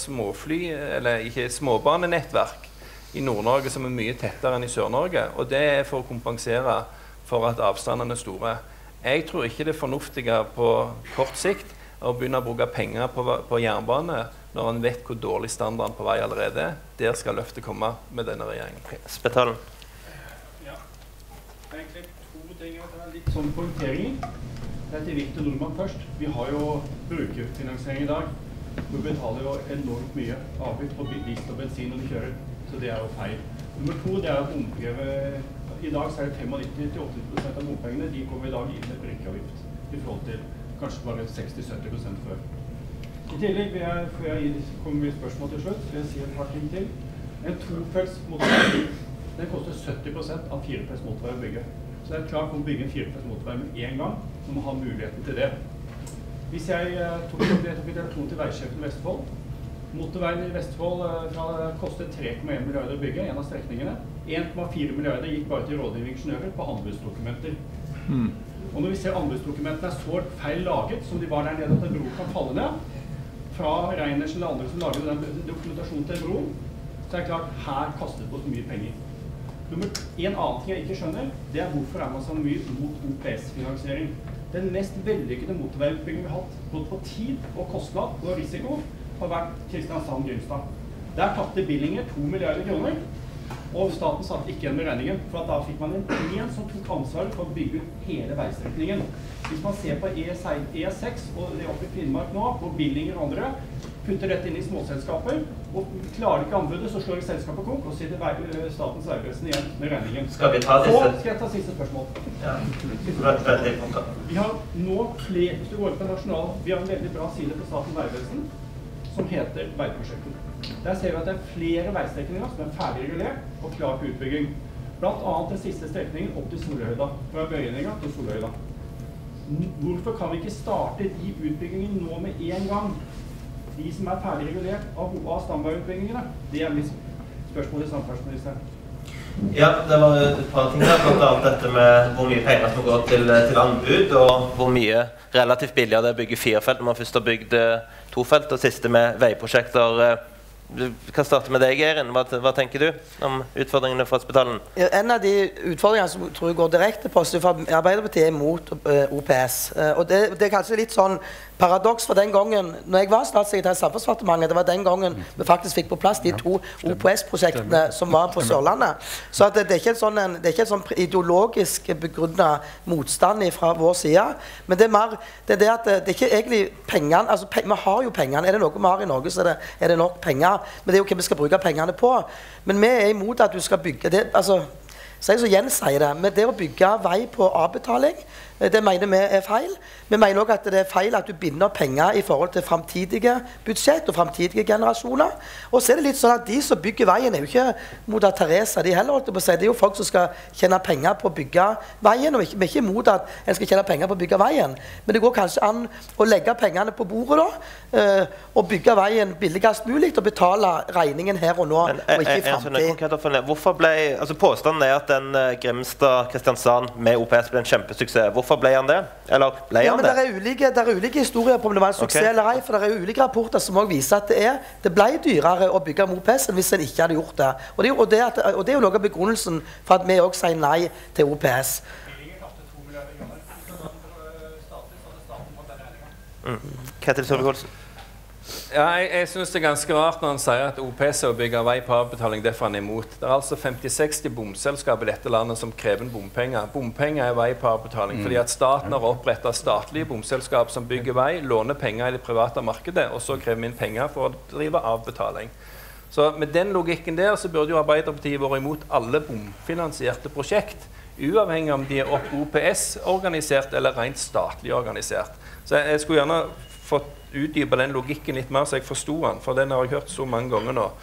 småbanenettverk i Nord-Norge som er mye tettere enn i Sør-Norge. Og det er for å kompensere for at avstandene er store. Jeg tror ikke det er fornuftige på kort sikt å begynne å bruke penger på jernbane når man vet hvor dårlig standarden på vei allerede er. Der skal løftet komme med denne regjeringen. Spetalen. Ja, det er egentlig to ting. Det er litt sånn poengteringer. Det er til Victor Nordmann først. Vi har jo brukerfinansiering i dag. Vi betaler jo enormt mye avgift på diesel og bensin når de kjører. Så det er jo feil. Nummer to, det er bompenge. I dag så er det 95-80% av bompengene, de kommer i dag inn med brukkeavgift, i forhold til kanskje bare 60-70% før. I tillegg, før jeg kommer med spørsmål til slutt, vil jeg si et par ting til. En tofelts motorvei, den koster 70% av firefelts motorvei å bygge. Så det er klart å bygge en firefelts motorvei med en gang, så må ha muligheten til det. Hvis jeg tok telefonen til veisjefen i Vestfold, motorveien i Vestfold kostet 3,1 milliarder å bygge, en av strekningene. 1,4 milliarder gikk bare til rådgivende ingeniører på anbudsdokumenter. Og når vi ser anbudsdokumentene er så feil laget, som de var der nede at en bro kan falle ned, fra Reiners eller andre som lager den dokumentasjonen til en bro, så er det klart, her kastet på så mye penger. En annen ting jeg ikke skjønner, det er hvorfor er man så mye mot OPS-finansiering. Den mest vellykkede motorveiutbyggingen vi har hatt, både på tid og kostnad og risiko, har vært Kristiansand-Grimstad. Der tapte Billinger 2 milliarder kroner, og staten satt ikke igjen med regningen, for da fikk man en som tok ansvar for å bygge ut hele veistrekningen. Hvis man ser på E6 og det oppe i Finnmark nå, hvor Billinger og andre putter dette inn i småselskaper, og klarer ikke anbudet, så slår selskapet konk, og sitter Statens vegvesen igjen med regningen. Skal vi ta disse? Så skal jeg ta siste spørsmål. Ja, vi har nå flere, hvis du går på nasjonal, vi har en veldig bra side på Statens vegvesen, som heter Veiprosjekten. Der ser vi at det er flere veistrekninger som er ferdig regulert og klar til utbygging. Blant annet den siste strekningen opp til Soløyda, fra Bøyenenga til Soløyda. Hvorfor kan vi ikke starte de utbyggingene nå med en gang? De som er ferdig regulert av stamveiutbyggingene, det er mitt spørsmål til samferdselsministeren. Ja, det var et par ting her, blant annet dette med hvor mye penger som går til anbud, og hvor mye relativt billigere det er å bygge 4 felt når man først har bygd 2 felt, og siste med veiprosjekter. Du kan starte med deg, Eirin. Hva tenker du om utfordringene fra Spetalen? En av de utfordringene som tror jeg går direkte på, for Arbeiderpartiet er mot OPS. Og det er kanskje litt sånn paradoks, for den gangen, når jeg var statssekretær i Samferdselsdepartementet, det var den gangen vi faktisk fikk på plass de 2 OPS-prosjektene som var på Sørlandet. Så det er ikke en sånn ideologisk begrunnet motstand fra vår side, men det er mer det at det er ikke egentlig pengene, altså vi har jo pengene, er det noe vi har i Norge, så er det nok penger, men det er jo hva vi skal bruke pengene på. Men vi er imot at du skal bygge det, altså, så Jens sier det, men det å bygge vei på avbetaling, Det mener vi feil. Vi mener også at det feil at du binder penger i forhold til fremtidige budsjett og fremtidige generasjoner. Og så det litt sånn at de som bygger veien jo ikke mot at Teresa de heller holdt på å si. Det jo folk som skal tjene penger på å bygge veien, og vi ikke imot at en skal tjene penger på å bygge veien. Men det går kanskje an å legge pengene på bordet da, og bygge veien billigst mulig og betale regningen her og nå, og ikke i fremtid. Hvorfor ble, altså påstanden at den Grimstad-Kristiansand med OPS ble en kjempesuksess. Hvorfor ble han det? Eller ble han det? Det er ulike historier på om det var en suksess eller ei, for det er ulike rapporter som også viser at det ble dyrere å bygge med OPS enn hvis en ikke hadde gjort det. Og det er jo noe av begrunnelsen for at vi også sier nei til OPS. Ketil Solvik-Olsen. Ja, jeg synes det er ganske rart når han sier at OPS er å bygge vei på avbetaling, derfor han er imot. Det er altså 50-60 bomselskap i dette landet som krever bompenger. Bompenger er vei på avbetaling, fordi at staten har opprettet statlige bomselskap som bygger vei, låner penger i det private markedet, og så krever vi inn penger for å drive avbetaling. Så med den logikken der, så burde jo Arbeiderpartiet være imot alle bomfinansierte prosjekt, uavhengig om de er OPS-organisert eller rent statlig organisert. Så jeg skulle gjerne fått utdype den logikken litt mer, så jeg forstod den, for den har jeg hørt så mange ganger nå.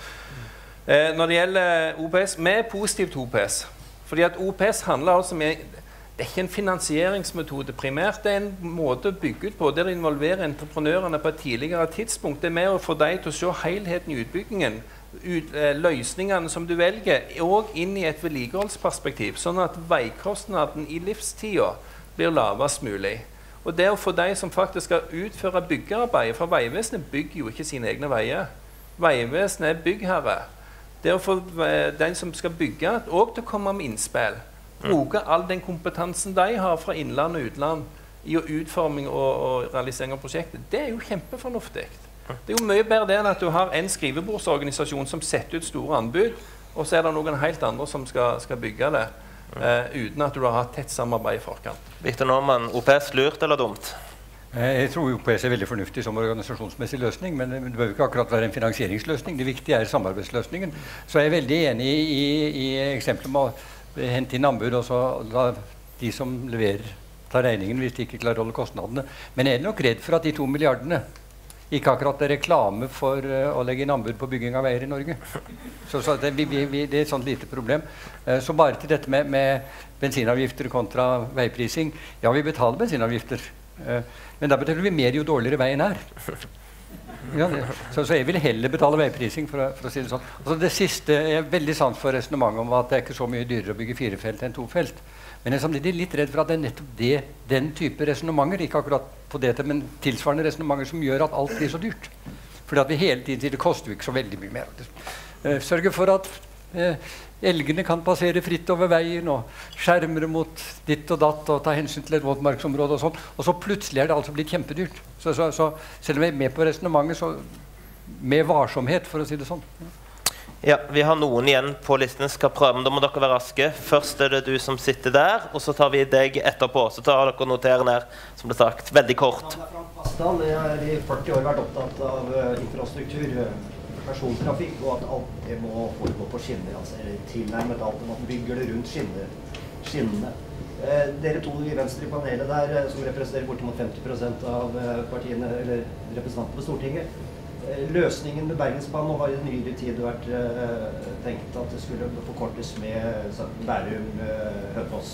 Når det gjelder OPS, vi er positive til OPS, fordi at OPS handler altså om, det er ikke en finansieringsmetode primært, det er en måte å bygge ut på, der det involverer entreprenørene på et tidligere tidspunkt. Det er med å få deg til å se helheten i utbyggingen, løsningene som du velger, og inn i et vedlikeholdsperspektiv, sånn at veikostnaden i livstida blir lavest mulig. Og det å få de som faktisk skal utføre byggearbeidet, for Vegvesenet bygger jo ikke sine egne veier. Vegvesenet er byggherre. Det å få den som skal bygge, og til å komme med innspill. Bruke all den kompetansen de har fra innland og utland i utforming og realisering av prosjektet. Det er jo kjempefornuftig. Det er jo mye bedre det enn at du har en skrivebordsorganisasjon som setter ut store anbud, og så er det noen helt andre som skal bygge det. Uten at du har hatt tett samarbeid i forkant. Victor Norman, OPS lurt eller dumt? Jeg tror OPS er veldig fornuftig som organisasjonsmessig løsning, men det bør ikke akkurat være en finansieringsløsning. Det viktige er samarbeidsløsningen. Så jeg er veldig enig i eksempelet med å hente inn anbud, og så la de som leverer ta regningen hvis de ikke klarer å holde kostnadene. Men jeg er nok redd for at de 2 milliardene ikke akkurat er reklame for å legge inn anbud på bygging av veier i Norge. Så det er et sånt lite problem. Så bare til dette med bensinavgifter kontra veiprising. Ja, vi betaler bensinavgifter. Men da betaler vi mer jo dårligere veien er. Ja, så jeg vil heller betale veiprising, for å si det sånn. Altså det siste er veldig sant for resonemanget om at det er ikke så mye dyrere å bygge 4-felt enn 2-felt. Men jeg er samtidig litt redd for at det er nettopp den type resonementer, ikke akkurat på det, men tilsvarende resonementer som gjør at alt blir så dyrt. Fordi at vi hele tiden sier det koster jo ikke så veldig mye mer. Sørge for at elgene kan passere fritt over veien, og skjermere mot ditt og datt, og ta hensyn til et våtmarksområde og sånn. Og så plutselig er det altså blitt kjempedyrt. Så selv om jeg er med på resonemanget, så med varsomhet, for å si det sånn. Ja, vi har noen igjen på listen, skal prøve, men da må dere være raske. Først er det du som sitter der, og så tar vi deg etterpå. Så tar dere notere ned, som ble sagt, veldig kort. Jeg har i 40 år vært opptatt av infrastruktur, persontrafikk, og at alt det må foregå på skinner, altså tilnærmet alt, man bygger det rundt skinnene. Dere to i venstre i panelet der, som representerer bortimot 50% av partiene, eller representantene på Stortinget, løsningen med Bergensbanen har i nyere tid vært tenkt at det skulle forkortes med Bærum-Hønefoss.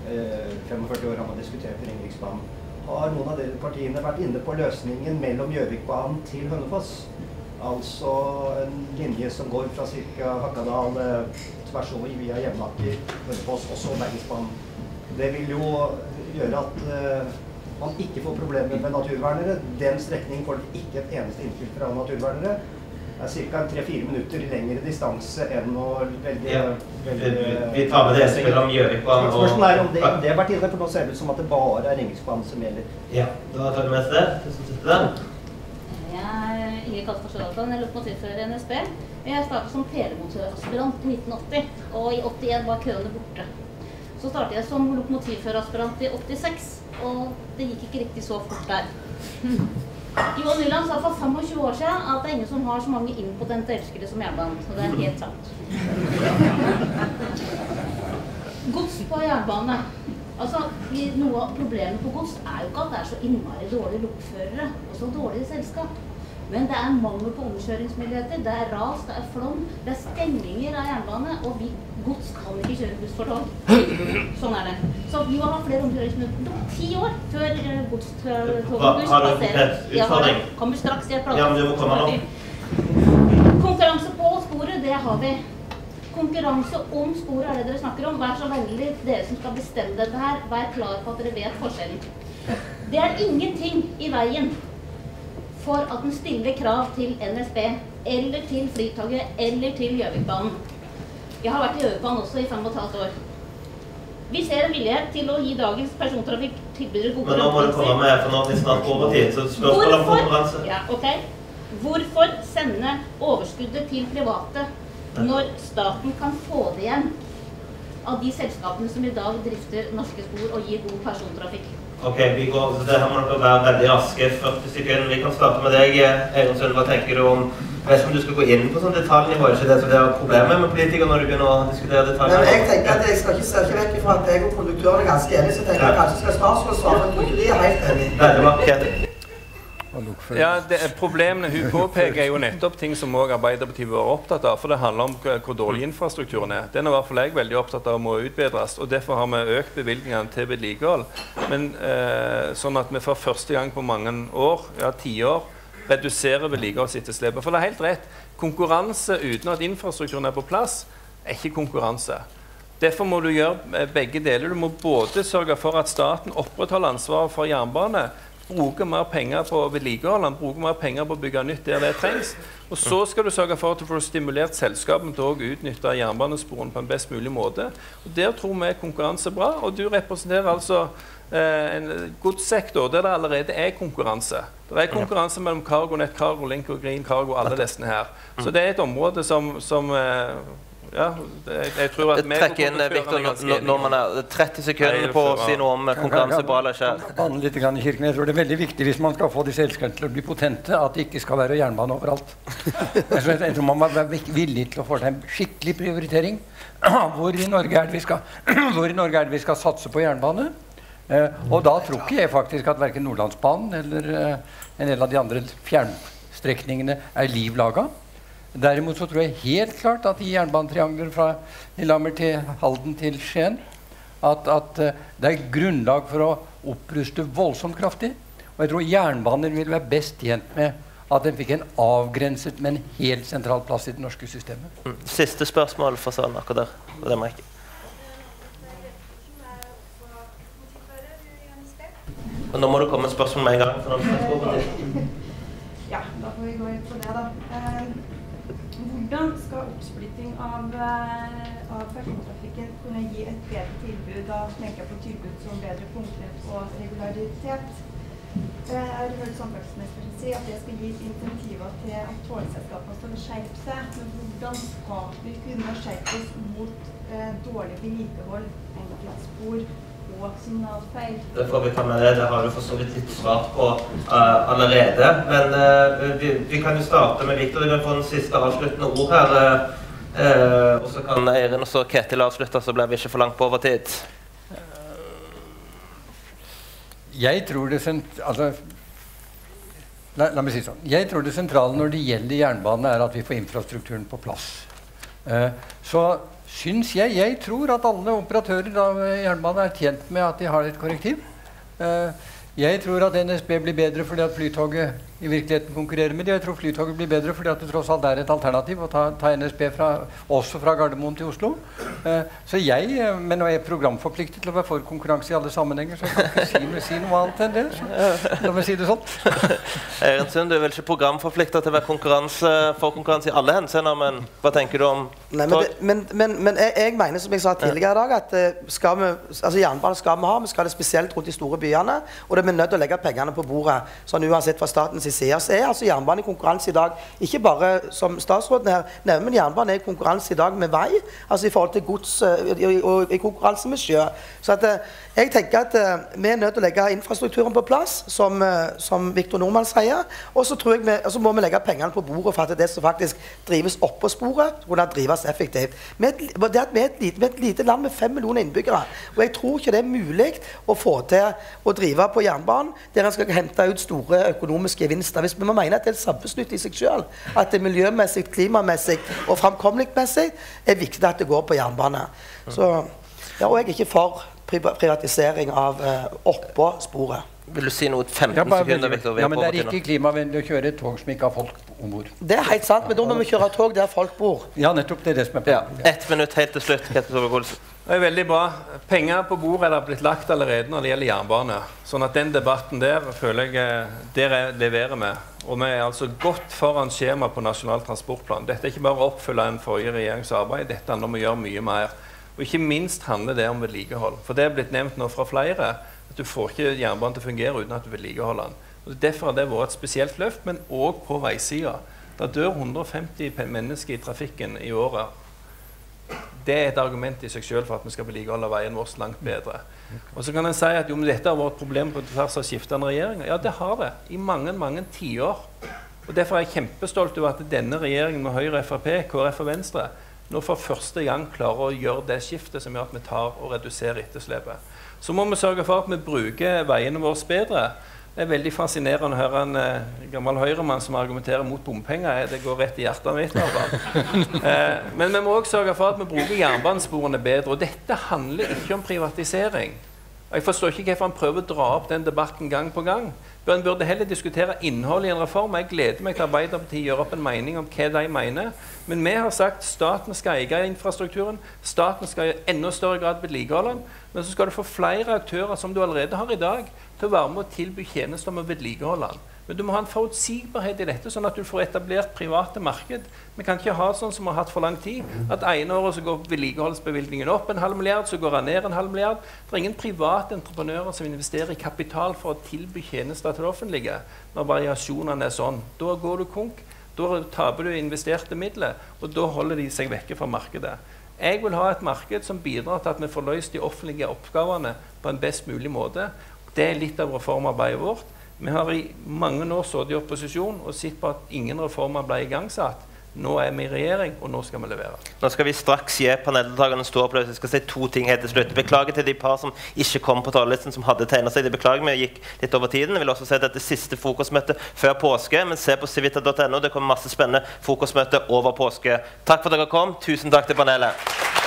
45 år har man diskutert Ringeriksbanen. Har noen av dere partiene vært inne på løsningen mellom Gjøvikbanen til Hønefoss? Altså en linje som går fra ca. Hakadal tvers over via Jevnaker, Hønefoss, og så Bergensbanen. Det vil jo gjøre at man ikke får problemer med naturvernere. Den strekningen får ikke et eneste innspill fra naturvernere. Det er ca. 3-4 minutter lengre distanse enn å velge... Vi tar med det spillet om Gjøvikbanen. Spørsmålet er om det har vært inne, for nå ser det ut som at det bare er Ringeriksbanen som gjelder. Ja, da tar du med det. Du som sitter der. Jeg er Inger Kasper Sjødalsson, jeg er lokomotivfører i NSB. Jeg startet som telemontøraspirant i 1980, og i 81 var køene borte. Så startet jeg som lokomotivføreraspirant i 86, og det gikk ikke riktig så fort der. Johan Nyland sa for 25 år siden at det er ingen som har så mange impotente elskere som jernbanen, så det er helt sant. Gods på jernbane. Altså, noe av problemet på gods jo ikke at det så innmari dårlige lokførere og så dårlige selskap. Men det mangel på omkjøringsmuligheter, det ras, det flom, det stenginger av jernbane, og gods kan ikke kjøre buss for tog. Sånn det. Så vi må ha flere omkjøringsmuligheter. 10 år før godstoget buss passerer. Utfordring? Kommer straks i et plan. Ja, men du må komme nå. Konkurranse på sporet, det har vi. Konkurranse om sporet det dere snakker om. Vær så veldig, dere som skal bestemme dette her, vær klar på at dere vet forskjellen. Det ingenting i veien for at den stiller krav til NSB, eller til Flytoget, eller til Gjøvikbanen. Jeg har vært i Gjøvikbanen også i 5,5 år. Vi ser en vilje til å gi dagens persontrafikk tilbydere gode Men nå må du komme med, for nå er vi snart over tid, så spørsmål om konkurranse. Ja, ok. Hvorfor sende overskuddet til private når staten kan få det igjen av de selskapene som i dag drifter norske spor og gir god persontrafikk? Ok, det her må dere være veldig raske, 40 sekunder. Vi kan starte med deg, Eirin Sund. Hva tenker du om, jeg vet ikke om du skal gå inn på sånn detaljnivå, ikke det som det problemet med politikere når du begynner å diskutere detaljer? Men jeg tenker at jeg skal ikke se vekk fra at jeg og konduktøren ganske enige, så jeg tenker at kanskje skal statsråd svare, for jeg tror ikke de helt enige. Veldig bra. Ja, problemene hun påpeker jo nettopp ting som også Arbeiderpartiet var opptatt av, for det handler om hvor dårlig infrastrukturen Den i hvert fall jeg veldig opptatt av må utbedres, og derfor har vi økt bevilgningene til vedlikehold. Men sånn at vi for første gang på mange år, 10 år, reduserer vedlikeholdsetterslepet. For det helt rett, konkurranse uten at infrastrukturen på plass, ikke konkurranse. Derfor må du gjøre begge deler. Du må både sørge for at staten opprettholder ansvaret for jernbane, bruke mer penger på vedlikehold, bruke mer penger på å bygge nytt der det trengs. Og så skal du sørge for at du får stimulert selskapene til å utnytte jernbanesporene på en best mulig måte. Og der tror vi konkurranse bra, og du representerer altså en godssektor der det allerede konkurranse. Det konkurranse mellom CargoNet, CargoLink og Green Cargo, alle disse her. Så det et område som ja, jeg tror at vi trekker inn, Victor, når man 30 sekunder på å si noe om konkurranse bra eller ikke. Banne litt i kirken. Jeg tror det veldig viktig hvis man skal få de selskapene til å bli potente, at det ikke skal være jernbane overalt. Jeg tror man må være villig til å få til en skikkelig prioritering. Hvor i Norge vi skal satse på jernbane. Og da tror ikke jeg faktisk at hverken Nordlandsbanen eller en del av de andre fjernstrekningene livlaga. Derimot så tror jeg helt klart at i jernbanetriangler fra Lillehammer til Halden til Skien, at det grunnlag for å oppruste voldsomt kraftig. Og jeg tror jernbaner vil være best tjent med at den fikk en avgrenset, men helt sentral plass i det norske systemet. Siste spørsmål for salen akkurat der. Det må jeg ikke. Og nå må du komme med spørsmål med en gang. For ja, da får vi gå inn på det da. Hvordan skal oppsplitting av persontrafikken kunne gi et bedre tilbud? Da tenker jeg på tilbud som bedre punktlighet og regularitet. Jeg har hørt samferdselsministeren si at det skal gi insentiver til at togselskapene skal skjerpe seg. Men hvordan skal vi kunne skjerpe oss mot dårlig vedlikehold, enkeltspor og signalfeil? Det får vi ta med det. Det har du for så vidt litt svart på allerede. Men vi kan jo starte med Victor. Vi kan få en siste avsluttende ord her. Og så kan Eirin og så Ketil avslutte, så blir vi ikke for langt på overtid. Jeg tror det la meg si sånn. Jeg tror det sentrale når det gjelder jernbane at vi får infrastrukturen på plass. Så synes jeg tror at alle operatører av jernbane tjent med at de har et korrektiv. Jeg tror at NSB blir bedre fordi at Flytoget i virkeligheten konkurrerer med det. Jeg tror Flytoget blir bedre fordi at det tross alt et alternativ å ta NSB også fra Gardermoen til Oslo. Men nå er jeg programforpliktet til å være for konkurranse i alle sammenhenger, så jeg kan ikke si noe annet enn det. La meg si det sånn. Eirin Sund, du er vel ikke programforpliktet til å være for konkurranse i alle henseender, men hva tenker du om? Nei, men jeg mener, som jeg sa tidligere i dag, at jernbane skal vi ha, vi skal ha det spesielt rundt de store byene, og det er vi nødt til å legge pengene på bordet, sånn uansett fra statens sin side, så altså jernbanen i konkurranse i dag, ikke bare som statsråden her nevner, men jernbanen i konkurranse i dag med vei, altså i forhold til gods og i konkurranse med sjø. Så at, jeg tenker at vi nødt til å legge infrastrukturen på plass, som Victor Norman sier, og så tror jeg så må vi legge pengene på bordet for at det som faktisk drives opp på sporet, kunne drives effektivt. Vi er et lite land med 5 millioner innbyggere, og jeg tror ikke det er mulig å få til å drive på jernbanen der en skal hente ut store økonomiske gevinster. Hvis vi må mene at det er samfunnsnytt i seg selv, at det miljømessig, klimamessig og framkommelighetsmessig er viktig at det går på jernbane. Så, ja, og jeg er ikke for privatisering av oppå sporet. Vil du si noe 15 sekunder, Victor? Ja, men det er ikke klimavennlig å kjøre et tog som ikke har folk ombord. Det er helt sant, men da må vi kjøre tog der folk bor. Ja, nettopp, det er det som er poenget. Ja. 1 minutt helt til slutt, Ketil Solvik-Olsen. Det er veldig bra. Penger på bordet er blitt lagt allerede når det gjelder jernbane. Sånn at den debatten der, føler jeg, der leverer vi. Og vi er altså godt foran skjema på Nasjonal transportplan. Dette er ikke bare å oppfylle en forrige regeringsarbeid, dette handler om å gjøre mye mer. Og ikke minst handler det om vedlikehold. For det er blitt nevnt nå fra flere, at du får ikke jernbanen til å fungere uten at du vedlikeholder den. Og derfor har det vært et spesielt løft, men også på veisida. Da dør 150 mennesker i trafikken i året. Det er et argument i seg selv for at vi skal vedlikeholde veien vår langt bedre. Og så kan en si at jo, men dette har vært et problem på tvers av skiftende regjeringer. Ja, det har det. I mange, mange tiår. Og derfor er jeg kjempestolt over at denne regjeringen med Høyre, Frp, KrF og Venstre nå for første gang klarer å gjøre det skiftet som gjør at vi tar og reduserer etterslepet. Så må vi sørge for at vi bruker veiene våre bedre. Det er veldig fascinerende å høre en gammel høyremann som argumenterer mot bompenger. Det går rett i hjertet mitt. Men vi må også sørge for at vi bruker jernbanesporene bedre. Og dette handler ikke om privatisering. Jeg forstår ikke hvorfor han prøver å dra opp den debatten gang på gang. Han burde heller diskutere innholdet i en reform. Jeg gleder meg til Arbeiderpartiet gjør opp en mening om hva de mener. Men vi har sagt staten skal eie infrastrukturen, staten skal i enda større grad vedlikeholde den, men så skal du få flere aktører som du allerede har i dag, til å være med å tilby tjenester med vedlikeholde den. Men du må ha en forutsigbarhet i dette, sånn at du får etablert private marked. Vi kan ikke ha sånn som vi har hatt for lang tid, at ene året så går vedlikeholdsbevilgningen opp 0,5 milliard, så går den ned 0,5 milliard. Det er ingen private entreprenører som investerer i kapital for å tilby tjenester til det offentlige, når variasjonene er sånn. Da går du konk, da taper du investerte midler, og da holder de seg vekke fra markedet. Jeg vil ha et marked som bidrar til at vi får løst de offentlige oppgavene på en best mulig måte. Det er litt av reformarbeidet vårt. Vi har i mange år sittet i opposisjon og sett på at ingen reformer ble igangsatt. Nå er vi i regjering, og nå skal vi levere. Nå skal vi straks gi paneldeltakerne stor applaus. Jeg skal si 2 ting helt til slutt. Beklager til de par som ikke kom på talerlisten, som hadde tegnet seg. Det beklager vi gikk litt over tiden. Jeg vil også si at dette siste frokostmøtet før påske, men se på civita.no. Det kommer masse spennende frokostmøte over påske. Takk for at dere kom. Tusen takk til panelet.